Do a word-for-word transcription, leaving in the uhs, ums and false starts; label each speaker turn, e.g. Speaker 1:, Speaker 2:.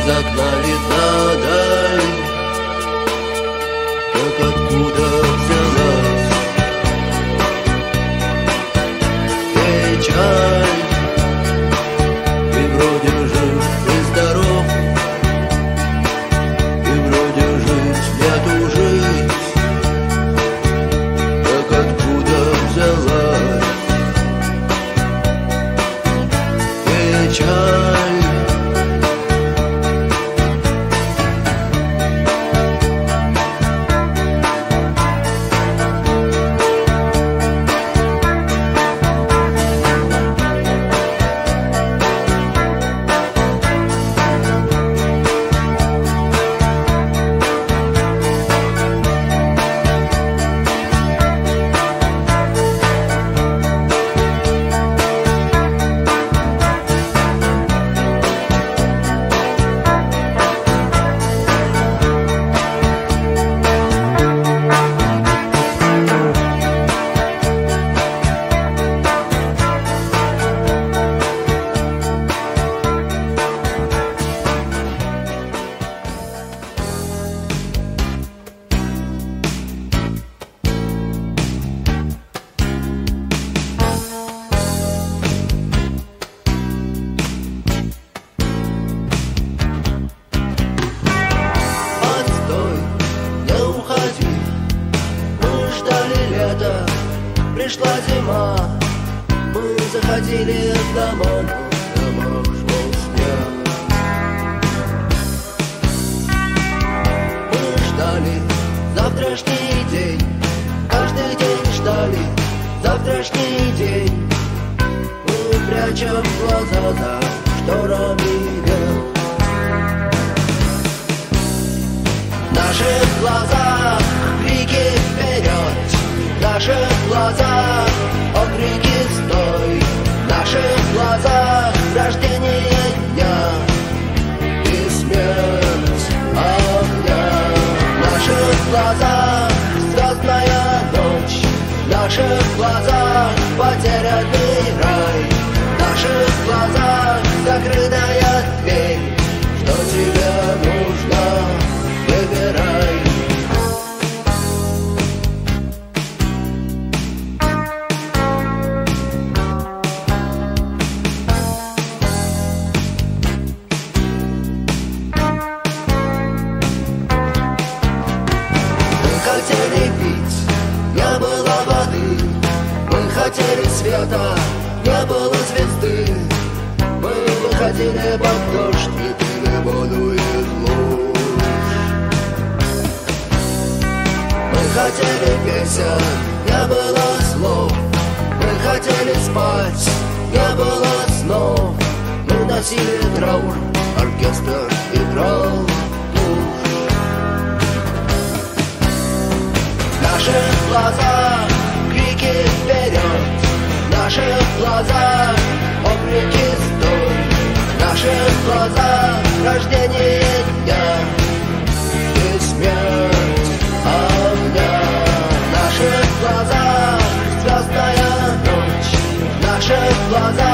Speaker 1: из окна видна даль. Так откуда взялась печаль? И вроде жив и здоров, и вроде жить нету жить. Так откуда взялась печаль? Пришла зима, мы заходили в дома, в домах шел снег. Мы ждали завтрашний день, каждый день ждали завтрашний день. Мы прячем глаза за шторами дел. В наших глазах крики вперед, в наших глазах окрики стой, в наших глазах рождение дня и смерть огня. В наших глазах звездная ночь, в наших глазах потерянный рай, в наших глазах закрытая дверь. Что тебе нужно, выбирай. Не было воды, мы хотели света, не было звезды. Мы выходили под дождь и пили воду из луж. Мы хотели песен, не было слов. Мы хотели спать, не было снов. Мы носили траур, оркестр играл. В наших глазах крики вперед, в наших глазах окрики стой, в наших глазах рождение дня и смерть огня. В наших глазах звездная ночь, в наших глазах